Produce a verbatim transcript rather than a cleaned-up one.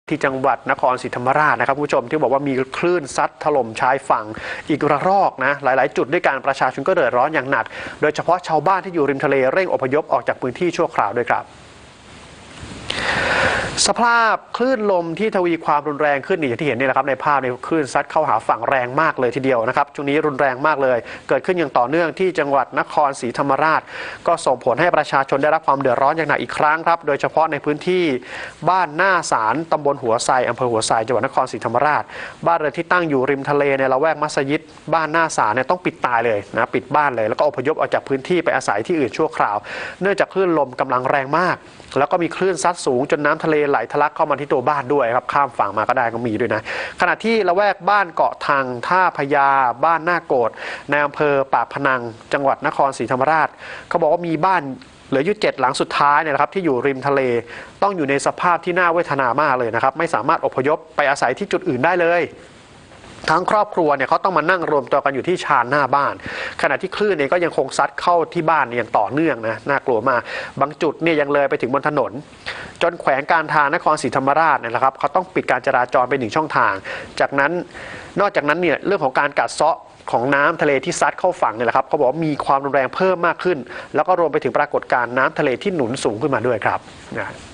ที่จังหวัดนครศรีธรรมราชนะครับผู้ชมที่บอกว่ามีคลื่นซัดถล่มชายฝั่งอีกระลอกนะหลายๆจุดด้วยการประชาชนก็เดือดร้อนอย่างหนักโดยเฉพาะชาวบ้านที่อยู่ริมทะเลเร่งอพยพออกจากพื้นที่ชั่วคราวด้วยครับสภาพคลื่นลมที่ทวีความรุนแรงขึ้นอย่างที่เห็นนี่แหละครับในภาพในคลื่นซัดเข้าหาฝั่งแรงมากเลยทีเดียวนะครับช่วงนี้รุนแรงมากเลยเกิดขึ้นอย่างต่อเนื่องที่จังหวัดนครศรีธรรมราชก็ส่งผลให้ประชาชนได้รับความเดือดร้อนอย่างหนักอีกครั้งครับโดยเฉพาะในพื้นที่บ้านหน้าศาลตำบลหัวไซอำเภอหัวไซจังหวัดนครศรีธรรมราชบ้านเรือนที่ตั้งอยู่ริมทะเลในละแวกมัสยิดบ้านหน้าศาลเนี่ยต้องปิดตายเลยนะปิดบ้านเลยแล้วก็อพยพออกจากพื้นที่ไปอาศัยที่อื่นชั่วคราวเนื่องจากคลื่นลมกำลังแรงมากแล้วก็มีคลื่นซัดสูงจนน้ำทะเลไหลทะลักเข้ามาที่ตัวบ้านด้วยครับข้ามฝั่งมาก็ได้ก็มีด้วยนะขณะที่ละแวกบ้านเกาะทางท่าพญาบ้านหน้าโกดในอำเภอปากพนังจังหวัดนครศรีธรรมราชเขาบอกว่ามีบ้านเหลืออยู่เจ็ดหลังสุดท้ายเนี่ยนะครับที่อยู่ริมทะเลต้องอยู่ในสภาพที่น่าเวทนามากเลยนะครับไม่สามารถอพยพไปอาศัยที่จุดอื่นได้เลยทั้งครอบครัวเนี่ยเขาต้องมานั่งรวมตัวกันอยู่ที่ชานหน้าบ้านขณะที่คลื่นเนี่ยก็ยังคงซัดเข้าที่บ้านอย่างต่อเนื่องนะน่ากลัวมากบางจุดเนี่ยยังเลยไปถึงบนถนนจนแขวงการทางนครศรีธรรมราชเนี่ยนะครับเขาต้องปิดการจราจรไปหนึ่งช่องทางจากนั้นนอกจากนั้นเนี่ยเรื่องของการกัดเซาะของน้ำทะเลที่ซัดเข้าฝั่งเนี่ยแหละครับเขาบอกว่ามีความรุนแรงเพิ่มมากขึ้นแล้วก็รวมไปถึงปรากฏการณ์น้ำทะเลที่หนุนสูงขึ้นมาด้วยครับนะ